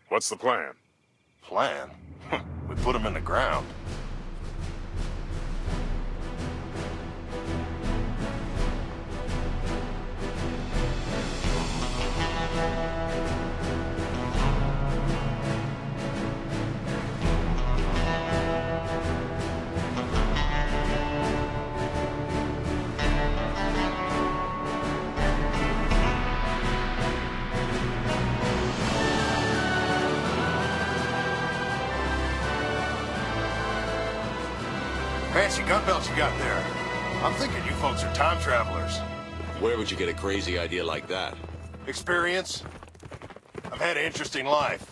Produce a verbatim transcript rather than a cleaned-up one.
What's the plan? Plan? We put him in the ground. Fancy gun belts you got there. I'm thinking you folks are time travelers. Where would you get a crazy idea like that? Experience? I've had an interesting life.